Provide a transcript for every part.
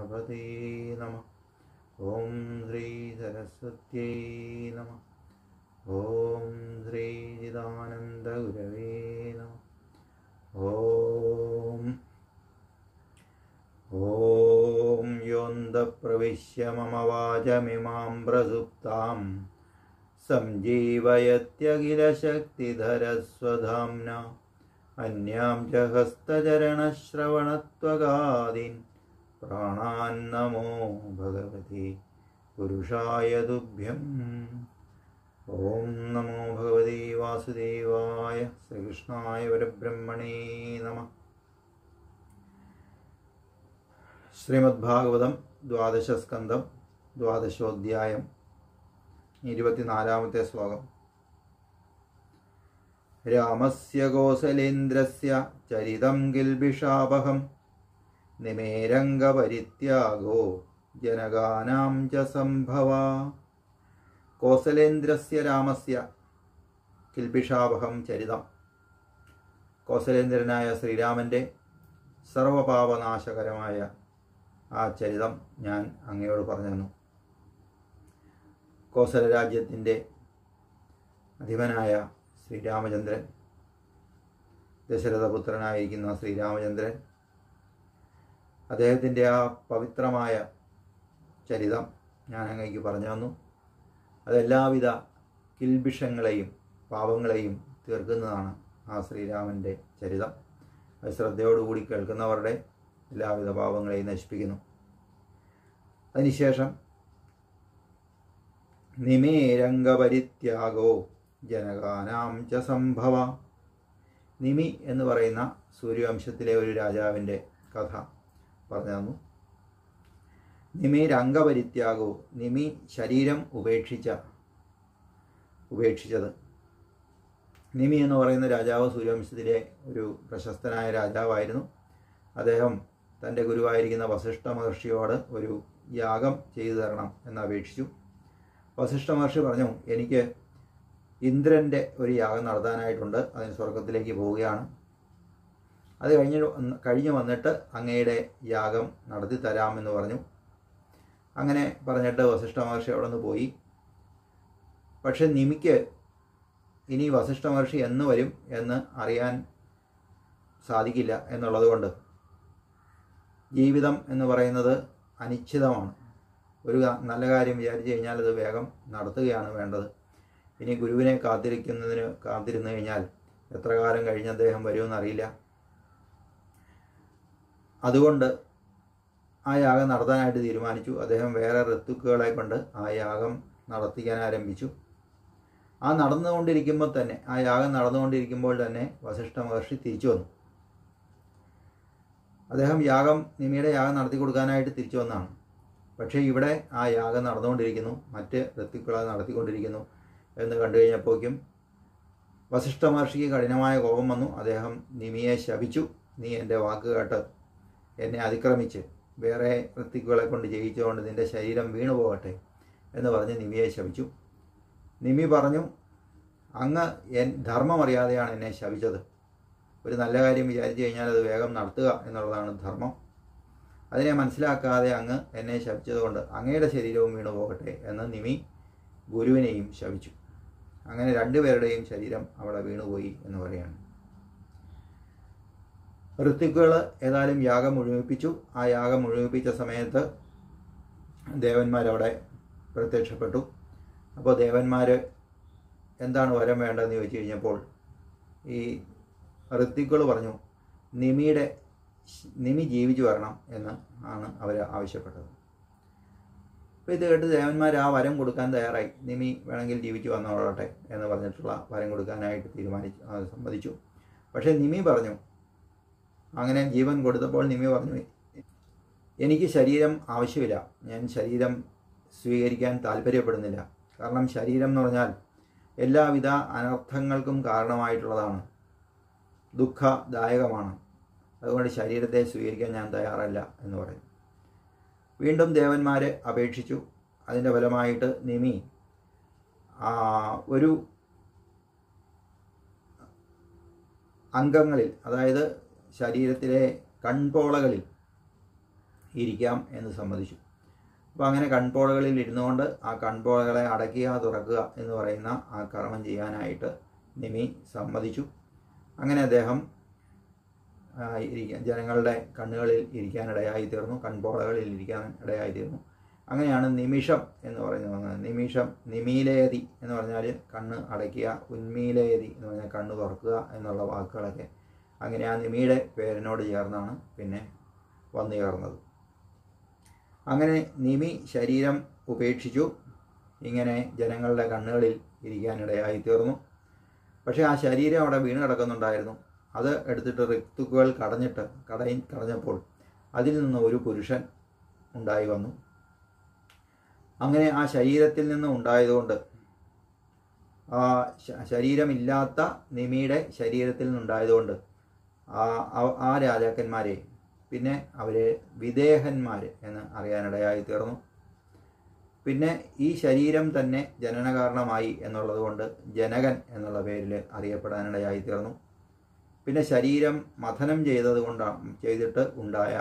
ഗണപതേ നമഃ. ഓം ശ്രീ സരസ്വത്യൈ നമഃ. ഓം ശ്രീ ചിദാനന്ദ ഗുരവേ നമഃ. ഓം യോന്തഃപ്രവിശ്യ മമ വാചമിമാം പ്രസുപ്താം സംജീവയത്യഖിലശക്തിധരസ്വധാംന അന്യാം ച ഹസ്തചരണശ്രവണത്വഗാദീൻ പ്രാണാൻ നമോ ഭഗവതി പുരുഷായ തുഭ്യം. ഓം നമോ ഭഗവതി വാസുദേവായ. ശ്രീകൃഷ്ണായ പരബ്രഹ്മണേ നമഃ. ശ്രീമദ്ഭാഗവതം ദ്വാദശസ്കന്ധം ദ്വാദശോധ്യായം 24-ാമത്തെ ശ്ലോകം. രാമസ്യ കോസലേന്ദ്രസ്യ ചരിതം കിൽബിഷാപഹം നിമേരംഗപരിത്യാഗോ ജനകാനാം ച സംഭവാ. കോസലേന്ദ്രസ്യ രാമസ്യ കിൽബിഷാപഹം ചരിതം. കോസലേന്ദ്രനായ ശ്രീരാമൻ്റെ സർവപാപനാശകരമായ ആ ചരിതം ഞാൻ അങ്ങയോട് പറഞ്ഞു തന്നു. കോസല രാജ്യത്തിൻ്റെ അധിപനായ ശ്രീരാമചന്ദ്രൻ, ദശരഥപുത്രനായിരിക്കുന്ന ശ്രീരാമചന്ദ്രൻ, അദ്ദേഹത്തിൻ്റെ ആ പവിത്രമായ ചരിതം ഞാൻ അങ്ങേക്ക് പറഞ്ഞു തന്നു. അതെല്ലാവിധ കിൽബിഷങ്ങളെയും പാപങ്ങളെയും തീർക്കുന്നതാണ് ആ ശ്രീരാമൻ്റെ ചരിതം. അത് ശ്രദ്ധയോടുകൂടി കേൾക്കുന്നവരുടെ എല്ലാവിധ പാപങ്ങളെയും നശിപ്പിക്കുന്നു. അതിനുശേഷം നിമേരംഗപരിത്യാഗോ ജനകാനാം ച സംഭവ. നിമി എന്ന് പറയുന്ന സൂര്യവംശത്തിലെ ഒരു രാജാവിൻ്റെ കഥ പറഞ്ഞു തന്നു. നിമേരംഗപരിത്യാഗോ, നിമി ശരീരം ഉപേക്ഷിച്ചത്. നിമി എന്ന് പറയുന്ന രാജാവ് സൂര്യവംശത്തിലെ ഒരു പ്രശസ്തനായ രാജാവായിരുന്നു. അദ്ദേഹം തൻ്റെ ഗുരുവായിരിക്കുന്ന വസിഷ്ഠ മഹർഷിയോട് ഒരു യാഗം ചെയ്തു തരണം എന്ന് അപേക്ഷിച്ചു. വസിഷ്ഠ മഹർഷി പറഞ്ഞു, എനിക്ക് ഇന്ദ്രൻ്റെ ഒരു യാഗം നടത്താനായിട്ടുണ്ട്, അതിന് സ്വർഗത്തിലേക്ക് പോവുകയാണ്. അത് കഴിഞ്ഞ് വന്നിട്ട് അങ്ങയുടെ യാഗം നടത്തി തരാമെന്ന് പറഞ്ഞു. അങ്ങനെ പറഞ്ഞിട്ട് വസിഷ്ഠ മഹർഷി അവിടെ നിന്ന് പോയി. പക്ഷെ നിമിക്ക് ഇനി വസിഷ്ഠ മഹർഷി എന്ന് വരും എന്ന് അറിയാൻ സാധിക്കില്ല എന്നുള്ളത് കൊണ്ട് ജീവിതം എന്ന് പറയുന്നത് അനിശ്ചിതമാണ്. ഒരു നല്ല കാര്യം വിചാരിച്ചു കഴിഞ്ഞാൽ അത് വേഗം നടത്തുകയാണ് വേണ്ടത്. ഇനി ഗുരുവിനെ കാത്തിരുന്നു കഴിഞ്ഞാൽ എത്ര കാലം കഴിഞ്ഞ് അദ്ദേഹം വരുമെന്നറിയില്ല. അതുകൊണ്ട് ആ യാഗം നടത്താനായിട്ട് തീരുമാനിച്ചു. അദ്ദേഹം വേറെ ഋത്തുക്കളെ കൊണ്ട് ആ യാഗം നടത്തിക്കാൻ ആരംഭിച്ചു. ആ യാഗം നടന്നുകൊണ്ടിരിക്കുമ്പോൾ തന്നെ വസിഷ്ഠ മഹർഷി തിരിച്ചു വന്നു. അദ്ദേഹം നിമിയുടെ യാഗം നടത്തി കൊടുക്കാനായിട്ട് തിരിച്ചു വന്നതാണ്. പക്ഷേ ഇവിടെ ആ യാഗം നടന്നുകൊണ്ടിരിക്കുന്നു, മറ്റ് ഋത്തുക്കളെ നടത്തിക്കൊണ്ടിരിക്കുന്നു എന്ന് കണ്ടു കഴിഞ്ഞപ്പോഴേക്കും വസിഷ്ഠ മഹർഷിക്ക് കഠിനമായ കോപം വന്നു. അദ്ദേഹം നിമിയെ ശപിച്ചു. നീ എൻ്റെ വാക്ക് കേട്ട് എന്നെ അതിക്രമിച്ച് വേറെ ഋത്തുക്കളെ കൊണ്ട് ജയിച്ചുകൊണ്ട് നിൻ്റെ ശരീരം വീണു പോകട്ടെ എന്ന് പറഞ്ഞ് നിമിയെ ശപിച്ചു. നിമി പറഞ്ഞു, അങ്ങ് ധർമ്മം അറിയാതെയാണ് എന്നെ ശപിച്ചത്. ഒരു നല്ല കാര്യം വിചാരിച്ചു കഴിഞ്ഞാൽ അത് വേഗം നടത്തുക എന്നുള്ളതാണ് ധർമ്മം. അതിനെ മനസ്സിലാക്കാതെ അങ്ങ് എന്നെ ശപിച്ചതുകൊണ്ട് അങ്ങയുടെ ശരീരവും വീണു പോകട്ടെ എന്ന് നിമി ഗുരുവിനെയും ശപിച്ചു. അങ്ങനെ രണ്ടുപേരുടെയും ശരീരം അവിടെ വീണുപോയി എന്ന് പറയാണ്. ഋത്തുക്കൾ ഏതായാലും യാഗം മുഴുമിപ്പിച്ചു. ആ യാഗം മുഴുമിപ്പിച്ച സമയത്ത് ദേവന്മാരവിടെ പ്രത്യക്ഷപ്പെട്ടു. അപ്പോൾ ദേവന്മാർ എന്താണ് വരം വേണ്ടതെന്ന് ചോദിച്ചു കഴിഞ്ഞപ്പോൾ ഈ ഋത്തുക്കൾ പറഞ്ഞു, നിമി ജീവിച്ചു വരണം എന്ന് ആണ് അവർ ആവശ്യപ്പെട്ടത്. അപ്പോൾ ഇത് കേട്ട് ദേവന്മാർ ആ വരം കൊടുക്കാൻ തയ്യാറായി. നിമി വേണമെങ്കിൽ ജീവിച്ചു വന്നോളട്ടെ എന്ന് പറഞ്ഞിട്ടുള്ള വരം കൊടുക്കാനായിട്ട് സമ്മതിച്ചു. പക്ഷേ നിമി പറഞ്ഞു, അങ്ങനെ ജീവൻ കൊടുത്തപ്പോൾ നിമി പറഞ്ഞു, എനിക്ക് ശരീരം ആവശ്യമില്ല, ഞാൻ ശരീരം സ്വീകരിക്കാൻ താല്പര്യപ്പെടുന്നില്ല. കാരണം ശരീരം എന്ന് പറഞ്ഞാൽ എല്ലാവിധ അനർത്ഥങ്ങൾക്കും കാരണമായിട്ടുള്ളതാണ്, ദുഃഖദായകമാണ്. അതുകൊണ്ട് ശരീരത്തെ സ്വീകരിക്കാൻ ഞാൻ തയ്യാറല്ല എന്ന് പറയും. വീണ്ടും ദേവന്മാർ അപേക്ഷിച്ചു. അതിൻ്റെ ഫലമായിട്ട് നിമി ഒരു അംഗങ്ങളിൽ, അതായത് ശരീരത്തിലെ കൺപോളകളിൽ ഇരിക്കാം എന്ന് സമ്മതിച്ചു. അപ്പോൾ അങ്ങനെ കൺപോളകളിൽ ഇരുന്നുകൊണ്ട് ആ കൺപോളകളെ അടയ്ക്കുക തുറക്കുക എന്ന് പറയുന്ന ആ കർമ്മം ചെയ്യാനായിട്ട് നിമി സമ്മതിച്ചു. അങ്ങനെ അദ്ദേഹം ജനങ്ങളുടെ കണ്ണുകളിൽ ഇരിക്കാനിടയായി തീർന്നു, കൺപോളകളിൽ ഇരിക്കാൻ ഇടയായി തീർന്നു. അങ്ങനെയാണ് നിമിഷം എന്ന് പറയുന്നത്. നിമിഷം, നിമീലയതി എന്ന് പറഞ്ഞാൽ കണ്ണ് അടയ്ക്കുക, ഉന്മീലയതി എന്ന് പറഞ്ഞാൽ കണ്ണ് തുറക്കുക എന്നുള്ള വാക്കുകളൊക്കെ അങ്ങനെ ആ നിമിയുടെ പേരിനോട് ചേർന്നാണ് പിന്നെ വന്നു ചേർന്നത്. അങ്ങനെ നിമി ശരീരം ഉപേക്ഷിച്ചു, ഇങ്ങനെ ജനങ്ങളുടെ കണ്ണുകളിൽ ഇരിക്കാനിടയായി തീർന്നു. പക്ഷേ ആ ശരീരം അവിടെ വീണ് കിടക്കുന്നുണ്ടായിരുന്നു. അത് എടുത്തിട്ട് ഋത്തുക്കൾ കടഞ്ഞപ്പോൾ അതിൽ നിന്ന് ഒരു പുരുഷൻ ഉണ്ടായി വന്നു. അങ്ങനെ ആ ശരീരത്തിൽ നിന്ന് ഉണ്ടായതുകൊണ്ട് ആ ശരീരമില്ലാത്ത നിമിയുടെ ശരീരത്തിൽ നിന്നുണ്ടായതുകൊണ്ട് ആ രാജാക്കന്മാരെ പിന്നെ അവരെ വിദേഹന്മാർ എന്ന് അറിയാനിടയായി തീർന്നു. പിന്നെ ഈ ശരീരം തന്നെ ജനനകാരണമായി എന്നുള്ളത് കൊണ്ട് ജനകൻ എന്നുള്ള പേരിൽ അറിയപ്പെടാനിടയായി തീർന്നു. പിന്നെ ശരീരം മഥനം ചെയ്തിട്ട് ഉണ്ടായ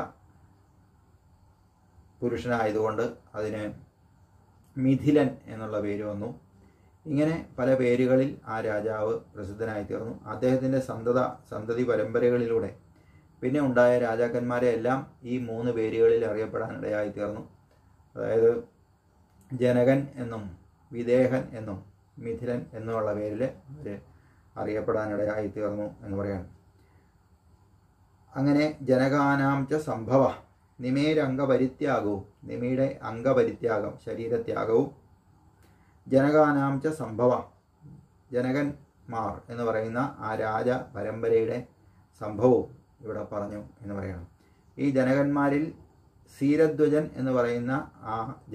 പുരുഷനായതുകൊണ്ട് അതിന് മിഥിലൻ എന്നുള്ള പേര് വന്നു. ഇങ്ങനെ പല പേരുകളിൽ ആ രാജാവ് പ്രസിദ്ധനായി തീർന്നു. അദ്ദേഹത്തിൻ്റെ സന്തതി പരമ്പരകളിലൂടെ പിന്നെ ഉണ്ടായ രാജാക്കന്മാരെ എല്ലാം ഈ 3 പേരുകളിൽ അറിയപ്പെടാനിടയായി തീർന്നു. അതായത് ജനകൻ എന്നും വിദേഹൻ എന്നും മിഥിലൻ എന്നുമുള്ള പേരിൽ അവർ അറിയപ്പെടാനിടയായി തീർന്നു എന്ന് പറയാണ്. അങ്ങനെ ജനകാനാം ച സംഭവ നിമേരംഗപരിത്യാഗവും, നിമിയുടെ അംഗപരിത്യാഗം ശരീരത്യാഗവും, ജനകാനാം ച സംഭവ ജനകന്മാർ എന്ന് പറയുന്ന ആ രാജ പരമ്പരയുടെ സംഭവവും ഇവിടെ പറഞ്ഞു എന്ന് പറയണം. ഈ ജനകന്മാരിൽ സീരധ്വജൻ എന്ന് പറയുന്ന ആ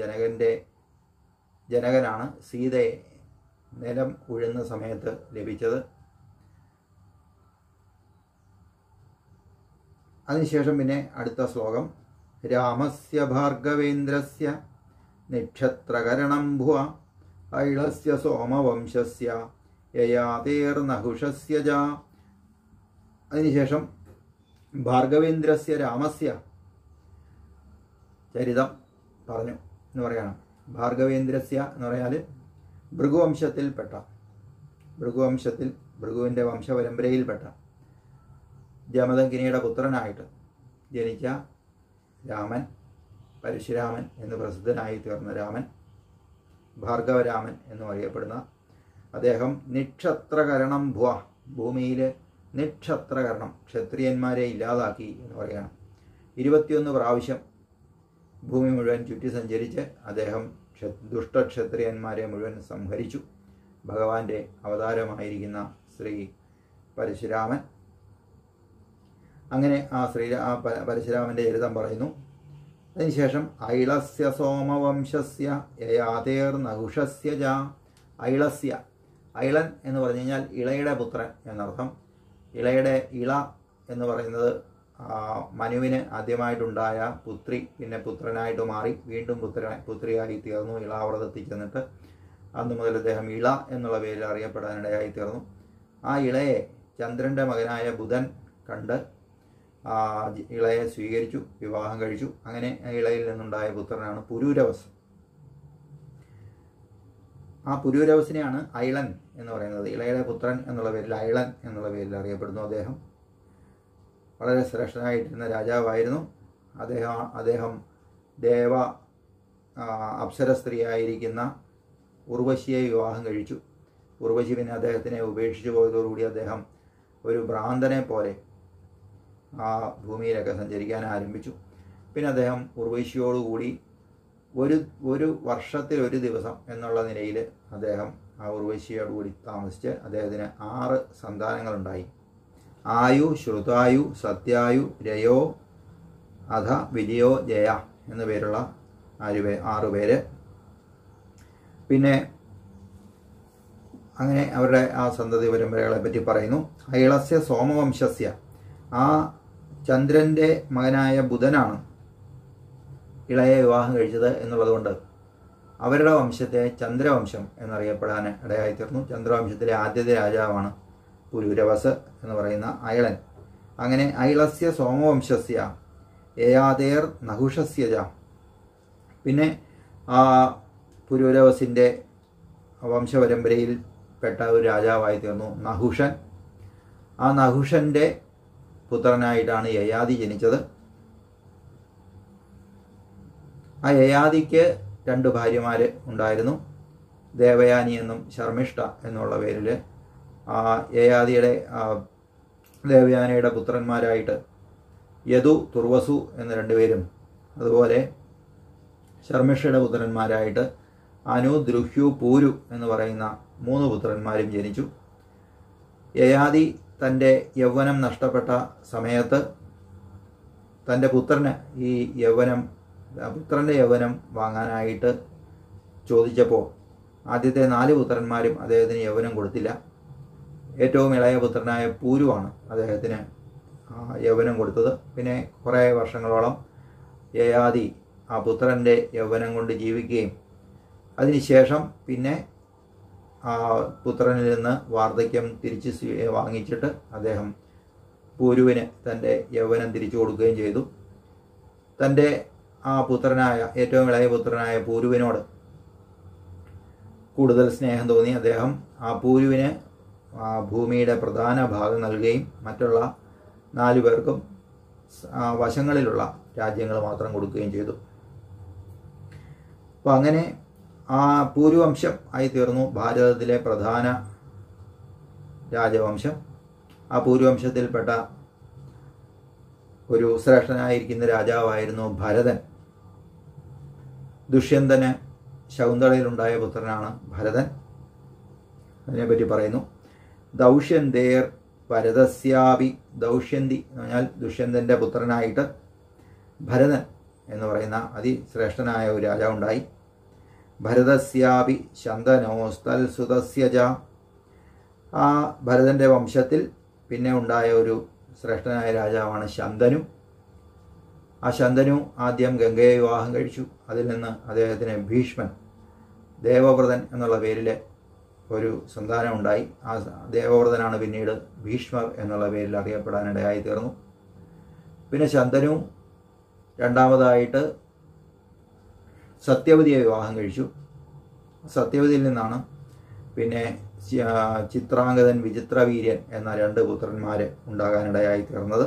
ജനകനാണ് സീതയെ നിലം ഉഴുന്ന സമയത്ത് ലഭിച്ചത്. അതിനുശേഷം പിന്നെ അടുത്ത ശ്ലോകം രാമസ്യ ഭാർഗവേന്ദ്രസ്യ നിക്ഷത്രകരണം ഭുവ ഐളസ്യ സോമവംശസ്യ യയാതേർനഹുഷസ്യ ജ. അതിനുശേഷം ഭാർഗവേന്ദ്രസ്യ രാമസ്യ ചരിതം പറഞ്ഞു എന്ന് പറയണം. ഭാർഗവേന്ദ്രസ്യ എന്ന് പറഞ്ഞാൽ ഭൃഗുവിൻ്റെ വംശപരമ്പരയിൽപ്പെട്ട ജമദഗ്നിയുടെ പുത്രനായിട്ട് ജനിച്ച രാമൻ, പരശുരാമൻ എന്ന് പ്രസിദ്ധനായി തീർന്ന രാമൻ, ഭാർഗവരാമൻ എന്നും അറിയപ്പെടുന്ന അദ്ദേഹം നിക്ഷത്രകരണം ഭുവ ഭൂമിയിൽ നിക്ഷത്രകരണം ക്ഷത്രിയന്മാരെ ഇല്ലാതാക്കി എന്ന് പറയണം. 21 പ്രാവശ്യം ഭൂമി മുഴുവൻ ചുറ്റി സഞ്ചരിച്ച് അദ്ദേഹം ദുഷ്ടക്ഷത്രിയന്മാരെ മുഴുവൻ സംഹരിച്ചു. ഭഗവാന്റെ അവതാരമായിരിക്കുന്ന ശ്രീ പരശുരാമൻ. അങ്ങനെ ആ പരശുരാമൻ്റെ ചരിതം പറയുന്നു. അതിനുശേഷം ഐളസ്യ സോമവംശസ്യ യയാതേർനഹുഷസ്യ ജ. ഐളസ്യ, ഐളൻ എന്ന് പറഞ്ഞു കഴിഞ്ഞാൽ ഇളയുടെ പുത്രൻ എന്നർത്ഥം. ഇളയുടെ ഇള എന്ന് പറയുന്നത് മനുവിന് ആദ്യമായിട്ടുണ്ടായ പുത്രി പിന്നെ പുത്രനായിട്ട് മാറി വീണ്ടും പുത്രിയായി തീർന്നു. ഇളാവ്രതത്തിൽ ചെന്നിട്ട് അന്ന് മുതൽ അദ്ദേഹം ഇള എന്നുള്ള പേരിൽ അറിയപ്പെടാനിടയായി തീർന്നു. ആ ഇളയെ ചന്ദ്രൻ്റെ മകനായ ബുധൻ കണ്ട് ഇളയെ സ്വീകരിച്ചു, വിവാഹം കഴിച്ചു. അങ്ങനെ ഇളയിൽ നിന്നുണ്ടായ പുത്രനാണ് പുരൂരവസ്. ആ പുരൂരവസിനെയാണ് ഐളൻ എന്ന് പറയുന്നത്. ഇളയുടെ പുത്രൻ എന്നുള്ള പേരിൽ ഐളൻ എന്നുള്ള പേരിൽ അറിയപ്പെടുന്നു. അദ്ദേഹം വളരെ ശ്രേഷ്ഠനായിട്ടിരുന്ന രാജാവായിരുന്നു. അദ്ദേഹം അപ്സര സ്ത്രീയായിരിക്കുന്ന ഉർവശിയെ വിവാഹം കഴിച്ചു. ഉർവശി പിന്നെ അദ്ദേഹത്തിനെ ഉപേക്ഷിച്ചു പോയതോടുകൂടി അദ്ദേഹം ഒരു ഭ്രാന്തനെ പോലെ ആ ഭൂമിയിലൊക്കെ സഞ്ചരിക്കാൻ ആരംഭിച്ചു. പിന്നെ അദ്ദേഹം ഉർവശിയോടുകൂടി ഒരു വർഷത്തിൽ ഒരു ദിവസം എന്നുള്ള നിലയിൽ അദ്ദേഹം ആ ഉർവശിയോടുകൂടി താമസിച്ച് അദ്ദേഹത്തിന് 6 സന്താനങ്ങളുണ്ടായി. ആയു, ശ്രുതായു, സത്യായു, രയോ, അധ, വിജയോ, ജയ എന്നു പേരുള്ള 6 പേര്. പിന്നെ അങ്ങനെ അവരുടെ ആ സന്തതി പരമ്പരകളെ പറ്റി പറയുന്നു. ഐളസ്യ സോമവംശസ്യ, ആ ചന്ദ്രൻ്റെ മകനായ ബുധനാണ് ഇളയെ വിവാഹം കഴിച്ചത് എന്നുള്ളതുകൊണ്ട് അവരുടെ വംശത്തെ ചന്ദ്രവംശം എന്നറിയപ്പെടാൻ ഇടയായിത്തീർന്നു. ചന്ദ്രവംശത്തിലെ ആദ്യത്തെ രാജാവാണ് പുരൂരവസ് എന്ന് പറയുന്ന ഐളൻ. അങ്ങനെ ഐളസ്യ സോമവംശസ്യ യയാതേർ നഹുഷസ്യജ. പിന്നെ ആ പുരൂരവസിൻ്റെ വംശപരമ്പരയിൽ പെട്ട ഒരു രാജാവായി തീർന്നു നഹുഷൻ. ആ നഹുഷൻ്റെ പുത്രനായിട്ടാണ് യയാതി ജനിച്ചത്. ആ യയാതിക്ക് 2 ഭാര്യമാർ ഉണ്ടായിരുന്നു. ദേവയാനി എന്നും ശർമ്മിഷ്ഠ എന്നുള്ള പേരിൽ ദേവയാനിയുടെ പുത്രന്മാരായിട്ട് യദു, തുർവസു എന്ന 2 പേരും, അതുപോലെ ശർമ്മിഷ്ഠയുടെ പുത്രന്മാരായിട്ട് അനു, ദ്രുഹ്യു, പൂരു എന്ന് പറയുന്ന 3 പുത്രന്മാരും ജനിച്ചു. യയാതി തൻ്റെ യൗവനം നഷ്ടപ്പെട്ട സമയത്ത് തൻ്റെ പുത്രന് പുത്രൻ്റെ യൗവനം വാങ്ങാനായിട്ട് ചോദിച്ചപ്പോൾ ആദ്യത്തെ 4 പുത്രന്മാരും അദ്ദേഹത്തിന് യൗവനം കൊടുത്തില്ല. ഏറ്റവും ഇളയ പുത്രനായ പൂരുവാണ് അദ്ദേഹത്തിന് യൗവനം കൊടുത്തത്. പിന്നെ കുറേ വർഷങ്ങളോളം യയാതി ആ പുത്രൻ്റെ യൗവനം കൊണ്ട് ജീവിക്കുകയും അതിനുശേഷം പിന്നെ പുത്രനിൽ നിന്ന് വാർദ്ധക്യം തിരിച്ച് വാങ്ങിച്ചിട്ട് അദ്ദേഹം പൂരുവിന് തൻ്റെ യൗവനം തിരിച്ചു കൊടുക്കുകയും ചെയ്തു. തൻ്റെ ഏറ്റവും ഇളയ പുത്രനായ പൂരുവിനോട് കൂടുതൽ സ്നേഹം തോന്നി അദ്ദേഹം ആ പൂരുവിന് ഭൂമിയുടെ പ്രധാന ഭാഗം നൽകുകയും മറ്റുള്ള 4 പേർക്കും വശങ്ങളിലുള്ള രാജ്യങ്ങൾ മാത്രം കൊടുക്കുകയും ചെയ്തു. അപ്പോൾ അങ്ങനെ ആ പൂരുവംശം ആയി തീർന്നു ഭാരതത്തിലെ പ്രധാന രാജവംശം. ആ പൂരുവംശത്തിൽപ്പെട്ട ഒരു ശ്രേഷ്ഠനായിരിക്കുന്ന രാജാവായിരുന്നു ഭരതൻ. ദുഷ്യന്തന് ശകുന്തളയിലുണ്ടായ പുത്രനാണ് ഭരതൻ. അതിനെപ്പറ്റി പറയുന്നു. ദൗഷ്യന്തേർ ഭരതസ്യാപി. ദൗഷ്യന്തി എന്ന് പറഞ്ഞാൽ ദുഷ്യന്തൻ്റെ പുത്രനായിട്ട് ഭരതൻ എന്ന് പറയുന്ന അതിശ്രേഷ്ഠനായ ഒരു രാജാവുണ്ടായി. ഭരതസ്യാപി ശന്തനോസ്തൽ സുതസ്യജ. ആ ഭരതൻ്റെ വംശത്തിൽ പിന്നെ ഉണ്ടായ ഒരു ശ്രേഷ്ഠനായ രാജാവാണ് ശന്തനു. ആ ശന്തനു ആദ്യം ഗംഗയെ വിവാഹം കഴിച്ചു. അതിൽ നിന്ന് അദ്ദേഹത്തിന് ഭീഷ്മൻ, ദേവവ്രതൻ എന്നുള്ള പേരിൽ ഒരു സന്താനമുണ്ടായി. ആ ദേവവ്രതനാണ് പിന്നീട് ഭീഷ്മർ എന്നുള്ള പേരിൽ അറിയപ്പെടാനിടയായി തീർന്നു. പിന്നെ ശന്തനു രണ്ടാമതായിട്ട് സത്യവതിയെ വിവാഹം കഴിച്ചു. സത്യവതിയിൽ നിന്നാണ് പിന്നെ ചിത്രാംഗതൻ, വിചിത്രവീര്യൻ എന്ന 2 പുത്രന്മാർ ഉണ്ടാകാനിടയായി തീർന്നത്.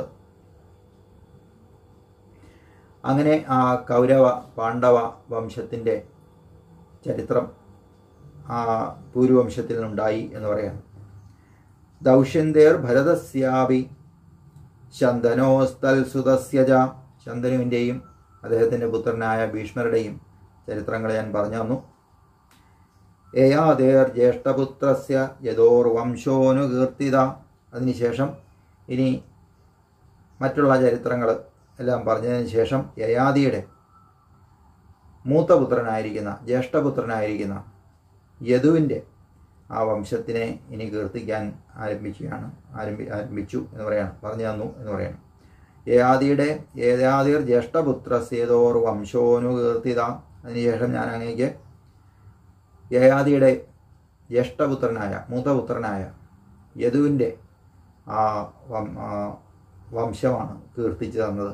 അങ്ങനെ ആ കൗരവ പാണ്ഡവ വംശത്തിൻ്റെ ചരിത്രം ആ പൂരുവംശത്തിൽ നിന്നുണ്ടായി എന്ന് പറയാം. ദൗഷ്യന്തേർ ഭരതസ്യാപി ശന്തനോസ്തൽ സുതസ്യജ. ശന്തനുവിൻ്റെയും അദ്ദേഹത്തിൻ്റെ പുത്രനായ ഭീഷ്മരുടെയും ചരിത്രങ്ങൾ ഞാൻ പറഞ്ഞു തന്നു. യയാതേർ ജ്യേഷ്ഠപുത്രസ്യ യദോർവംശോനുകീർത്തിത. അതിനുശേഷം ഇനി മറ്റുള്ള ചരിത്രങ്ങൾ എല്ലാം പറഞ്ഞതിന് ശേഷം യയാതിയുടെ മൂത്ത പുത്രനായിരിക്കുന്ന ജ്യേഷ്ഠപുത്രനായിരിക്കുന്ന യദുവിൻ്റെ ആ വംശത്തിനെ ഇനി കീർത്തിക്കാൻ ആരംഭിച്ചു എന്ന് പറയാണ്, പറഞ്ഞു തന്നു എന്ന് പറയണം. യയാതിർ ജ്യേഷ്ഠപുത്രസ്യേതോർ വംശോനുകീർത്തിത. അതിനുശേഷം ഞാൻ അങ്ങേക്ക് യയാതിയുടെ ജ്യേഷ്ഠപുത്രനായ മൂത്തപുത്രനായ യദുവിൻ്റെ ആ വംശമാണ് കീർത്തിച്ചു തന്നത്.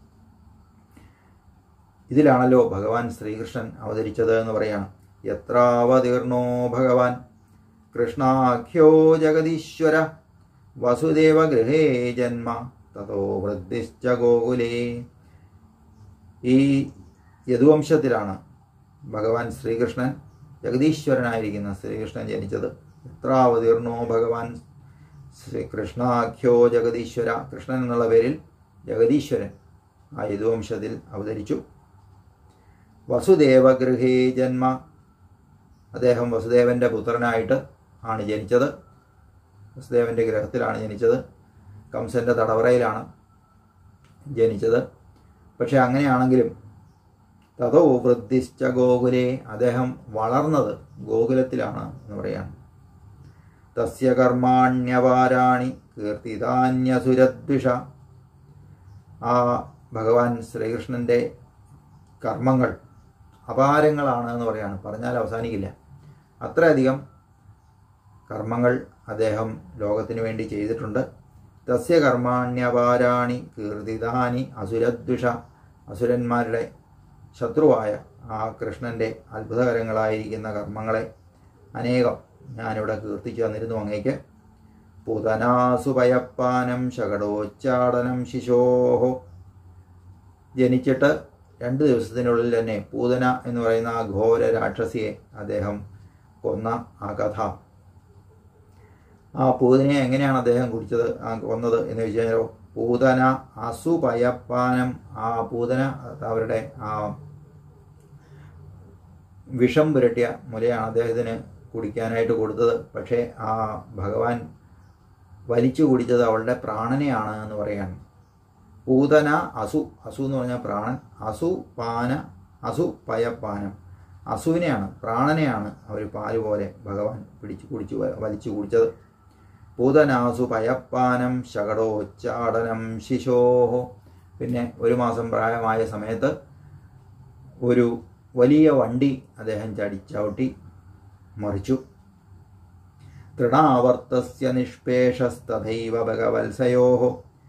ഇതിലാണല്ലോ ഭഗവാൻ ശ്രീകൃഷ്ണൻ അവതരിച്ചത് എന്ന് പറയാണ്. യത്രാവതീർണോ ഭഗവാൻ കൃഷ്ണാഖ്യോ ജഗദീശ്വര വസുദേവ ഗൃഹേ ജന്മ തതോ വൃദ്ധിശ്ച ഗോകുലേ. ഈ യദുവംശത്തിലാണ് ഭഗവാൻ ശ്രീകൃഷ്ണൻ, ജഗദീശ്വരനായിരിക്കുന്ന ശ്രീകൃഷ്ണൻ ജനിച്ചത്. എത്രാവതീർണോ ഭഗവാൻ കൃഷ്ണാഖ്യോ ജഗദീശ്വര. കൃഷ്ണൻ എന്നുള്ള പേരിൽ ജഗദീശ്വരൻ ആ യദുവംശത്തിൽ അവതരിച്ചു. വസുദേവഗൃഹേ ജന്മ. അദ്ദേഹം വസുദേവൻ്റെ പുത്രനായിട്ട് ആണ് ജനിച്ചത്. വസുദേവൻ്റെ ഗൃഹത്തിലാണ് ജനിച്ചത്. കംസൻ്റെ തടവറയിലാണ് ജനിച്ചത്. പക്ഷെ അങ്ങനെയാണെങ്കിലും തതോ വൃദ്ധിശ്ച ഗോകുലേ. അദ്ദേഹം വളർന്നത് ഗോകുലത്തിലാണ് എന്ന് പറയാണ്. തസ്യ കർമാണ്യപാരാണി കീർത്തിതാന്യസുരദ്വിഷ. ആ ഭഗവാൻ ശ്രീകൃഷ്ണൻ്റെ കർമ്മങ്ങൾ അപാരങ്ങളാണ് എന്ന് പറയാണ്. പറഞ്ഞാൽ അവസാനിക്കില്ല. അത്രയധികം കർമ്മങ്ങൾ അദ്ദേഹം ലോകത്തിന് വേണ്ടി ചെയ്തിട്ടുണ്ട്. തസ്യ കർമാണ്യപാരാണി കീർത്തിതാനി അസുരദ്വിഷ. അസുരന്മാരുടെ ശത്രുവായ ആ കൃഷ്ണൻ്റെ അത്ഭുതകരങ്ങളായിരിക്കുന്ന കർമ്മങ്ങളെ അനേകം ഞാനിവിടെ കീർത്തിച്ചു തന്നിരുന്നു അങ്ങേക്ക്. പൂതനാസുപയപ്പാനം ശകടോച്ചാടനം ശിശോഹോ. ജനിച്ചിട്ട് 2 ദിവസത്തിനുള്ളിൽ തന്നെ പൂതന എന്ന് പറയുന്ന ആ ഘോര രാക്ഷസിയെ അദ്ദേഹം കൊന്ന ആ കഥ. ആ പൂതനയെ എങ്ങനെയാണ് അദ്ദേഹം കൊന്നത് എന്ന് വെച്ച് കഴിഞ്ഞാൽ, പൂതന അസുപയപ്പാനം. ആ പൂതന അവരുടെ ആ വിഷം പുരട്ടിയ മുലയാണ് അദ്ദേഹത്തിന് കുടിക്കാനായിട്ട് കൊടുത്തത്. പക്ഷേ ആ ഭഗവാൻ വലിച്ചു കുടിച്ചത് അവളുടെ പ്രാണനെയാണ് എന്ന് പറയാണ്. പൂതന അസു, അസു എന്ന് പറഞ്ഞാൽ പ്രാണൻ, അസു പയപ്പാനം, അസുവിനെയാണ്, പ്രാണനെയാണ് അവർ പാല് പോലെ ഭഗവാൻ വലിച്ചു കുടിച്ചത്. പൂതനാസു പയപ്പാനം ശകടോച്ചാടനം ശിശോഹോ. പിന്നെ 1 മാസം പ്രായമായ സമയത്ത് ഒരു വലിയ വണ്ടി അദ്ദേഹം ചവിട്ടി മറിച്ചു. തൃണാവർത്തസ്യ നിഷ്പേഷസ്തഥൈവ ഭഗവത്സയോഹോ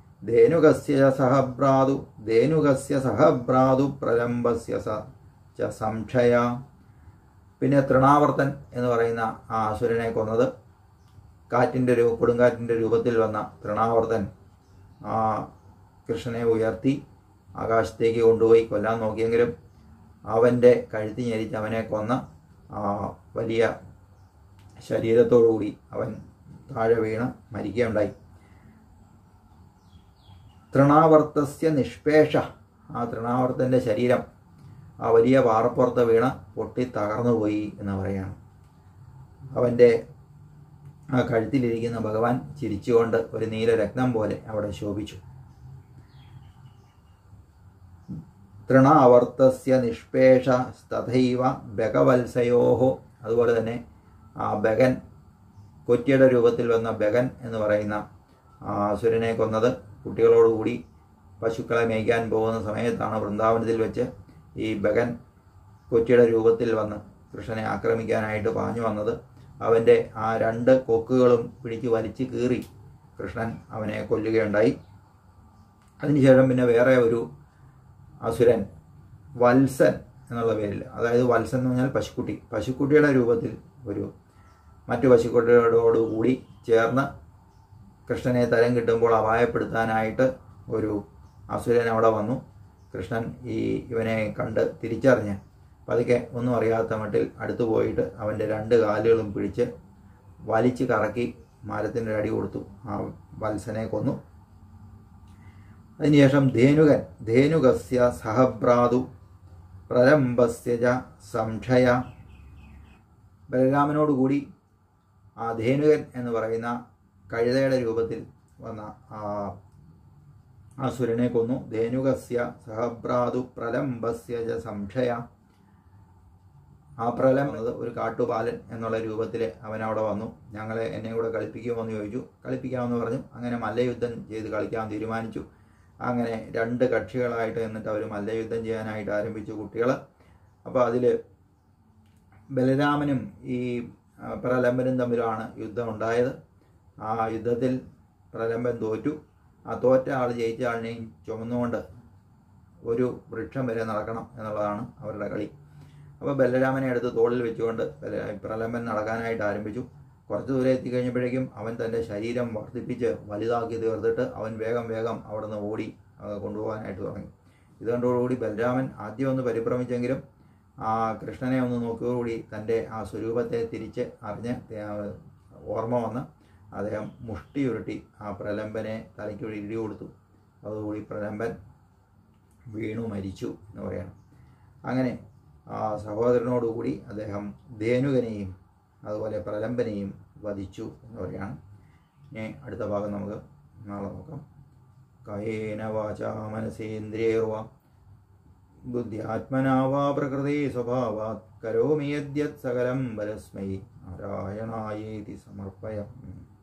ധേനുകസ്യ സഹഭ്രാതു പ്രലംബസ്യ ച സംക്ഷയ. പിന്നെ തൃണാവർത്തൻ എന്ന് പറയുന്ന ആ അസുരനെ കൊന്നത് കൊടുങ്കാറ്റിൻ്റെ രൂപത്തിൽ വന്ന തൃണാവർത്തൻ ആ കൃഷ്ണനെ ഉയർത്തി ആകാശത്തേക്ക് കൊണ്ടുപോയി കൊല്ലാൻ നോക്കിയെങ്കിലും അവൻ്റെ കഴുത്തി ഞെരിച്ച് അവനെ കൊന്ന് ആ വലിയ ശരീരത്തോടുകൂടി അവൻ താഴെ വീണ് മരിക്കുകയുണ്ടായി. തൃണാവർത്തസ്യ നിഷ്പേഷ. ആ തൃണാവർത്തൻ്റെ ശരീരം ആ വലിയ പാറപ്പുറത്ത് വീണ് പൊട്ടി തകർന്നുപോയി എന്ന് പറയുകയാണ്. അവൻ്റെ ആ കഴുത്തിലിരിക്കുന്ന ഭഗവാൻ ചിരിച്ചുകൊണ്ട് ഒരു നീല രത്നം പോലെ അവിടെ ശോഭിച്ചു. തൃണാവർത്തസ്യ നിഷ്പേഷ തഥൈവ ബകവത്സയോഹോ. അതുപോലെ തന്നെ ആ ബകൻ, കൊറ്റിയുടെ രൂപത്തിൽ വന്ന ബകൻ എന്ന് പറയുന്ന ആ അസുരനെ കൊന്നത് കുട്ടികളോടുകൂടി പശുക്കളെ മേയ്ക്കാൻ പോകുന്ന സമയത്താണ്. വൃന്ദാവനത്തിൽ വെച്ച് ഈ ബകൻ കൊറ്റിയുടെ രൂപത്തിൽ വന്ന് കൃഷ്ണനെ ആക്രമിക്കാനായിട്ട് പാഞ്ഞു വന്നത്. അവൻ്റെ ആ 2 കൊക്കുകളും പിടിച്ച് വലിച്ചു കീറി കൃഷ്ണൻ അവനെ കൊല്ലുകയുണ്ടായി. അതിനുശേഷം പിന്നെ വേറെ ഒരു അസുരൻ, വത്സൻ എന്നുള്ള പേരിൽ, അതായത് വത്സൻ എന്ന് പറഞ്ഞാൽ പശുക്കുട്ടിയുടെ രൂപത്തിൽ മറ്റു പശുക്കുട്ടികളോടുകൂടി ചേർന്ന് കൃഷ്ണനെ തരം കിട്ടുമ്പോൾ അപായപ്പെടുത്താനായിട്ട് ഒരു അസുരൻ അവിടെ വന്നു. കൃഷ്ണൻ ഇവനെ കണ്ട് തിരിച്ചറിഞ്ഞ് പതുക്കെ ഒന്നും അറിയാത്ത മട്ടിൽ അടുത്തു പോയിട്ട് അവൻ്റെ 2 കാലുകളും പിടിച്ച് വലിച്ച് കറക്കി മരത്തിൻ്റെ അടി കൊടുത്തു. ആ വത്സനെ കൊന്നു. അതിനുശേഷം ധേനുകസ്യ സഹഭ്രാതു പ്രലംബസ്യ ച സംക്ഷയ. ബലരാമനോടുകൂടി ആ ധേനുകൻ എന്ന് പറയുന്ന കഴുതയുടെ രൂപത്തിൽ വന്ന ആ അസുരനെ കൊന്നു. ധേനുകസ്യ സഹഭ്രാതു പ്രലംബസ്യ ച സംക്ഷയ. ആ പ്രലം എന്നത് ഒരു കാട്ടുപാലൻ എന്നുള്ള രൂപത്തിൽ അവൻ അവിടെ വന്നു. എന്നെ കൂടെ കളിപ്പിക്കുമോ എന്ന് ചോദിച്ചു. കളിപ്പിക്കാമെന്ന് പറഞ്ഞു. അങ്ങനെ മല്ലയുദ്ധം ചെയ്ത് കളിക്കാൻ തീരുമാനിച്ചു. അങ്ങനെ 2 കക്ഷികളായിട്ട് എന്നിട്ട് അവർ മല്ലയുദ്ധം ചെയ്യാനായിട്ട് ആരംഭിച്ചു കുട്ടികൾ. അപ്പോൾ അതിൽ ബലരാമനും ഈ പ്രലംബനും തമ്മിലാണ് യുദ്ധം ഉണ്ടായത്. ആ യുദ്ധത്തിൽ പ്രലംബൻ തോറ്റു. ആ തോറ്റ ആൾ ജയിച്ച ആളിനെയും ചുമന്നുകൊണ്ട് ഒരു വൃക്ഷം വരെ നടക്കണം എന്നുള്ളതാണ് അവരുടെ കളി. അപ്പോൾ ബലരാമനെ എടുത്ത് തോളിൽ വെച്ചുകൊണ്ട് പ്രലംബൻ നടക്കാനായിട്ട് ആരംഭിച്ചു. കുറച്ച് ദൂരെ എത്തിക്കഴിഞ്ഞപ്പോഴേക്കും അവൻ തൻ്റെ ശരീരം വർദ്ധിപ്പിച്ച് വലുതാക്കി തീർത്തിട്ട് അവൻ വേഗം അവിടെ നിന്ന് ഓടി കൊണ്ടുപോകാനായിട്ട് തുടങ്ങി. ഇതുകൊണ്ടോടുകൂടി ബലരാമൻ ആദ്യം ഒന്ന് പരിഭ്രമിച്ചെങ്കിലും ആ കൃഷ്ണനെ ഒന്ന് നോക്കിയോടുകൂടി തൻ്റെ ആ സ്വരൂപത്തെ തിരിച്ച് അറിഞ്ഞ് ഓർമ്മ വന്ന് അദ്ദേഹം മുഷ്ടി ഉരുട്ടി ആ പ്രലംബനെ തലയ്ക്ക് ഇടി കൊടുത്തു. അതോടുകൂടി പ്രലംബൻ വീണു മരിച്ചു എന്ന് പറയണം. അങ്ങനെ ആ സഹോദരനോടുകൂടി അദ്ദേഹം ധേനുകനെയും അതുപോലെ പ്രലംബനെയും വധിച്ചു എന്ന് പറയുകയാണ്. ഇനി അടുത്ത ഭാഗം നമുക്ക് നാളെ നോക്കാം. കായേന വാചാ മനസേന്ദ്രിയർവാ ബുദ്ധ്യാത്മനാ വാ പ്രകൃതി സ്വഭാവാത് കരോമി യദ്യത് സകലം പരസ്മൈ നാരായണായേതി സമർപ്പയാമി.